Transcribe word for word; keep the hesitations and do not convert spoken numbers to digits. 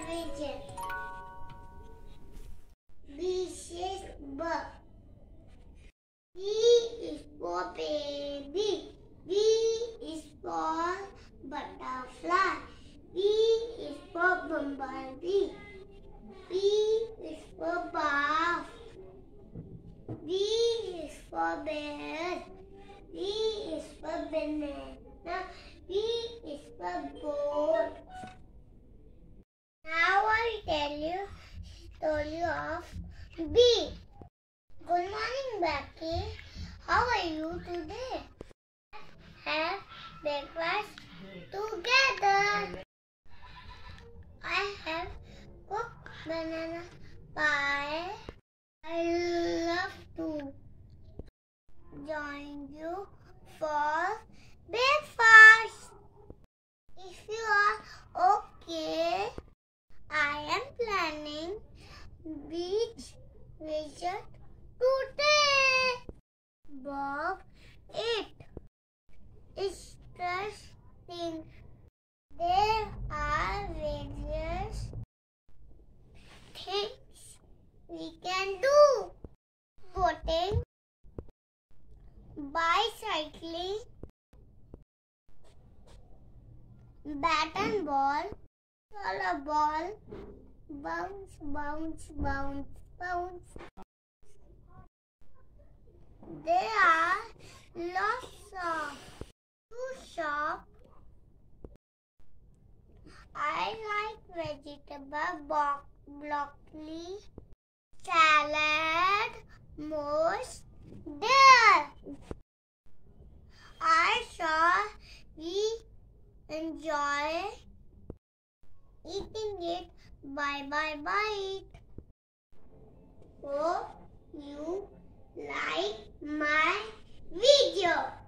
pigeon. B says bird. B is for baby. B is for butterfly. B is for bumblebee. B is for bath. B is for bear. B is for banana. B is for boat. Now I tell you story of B. Good morning, Becky. How are you today? Have breakfast together. I have cooked banana pie. I love to join you for breakfast. If you are okay, I am planning beach visit today. Bob, it is interesting. There are various things we can do. Boating, bicycling, bat and ball, roller ball, bounce, bounce, bounce, bounce. There are lots of to shop. I like vegetable, broccoli, salad, most there. I saw we enjoy eating it. Bye bye bye. Hope you like my video.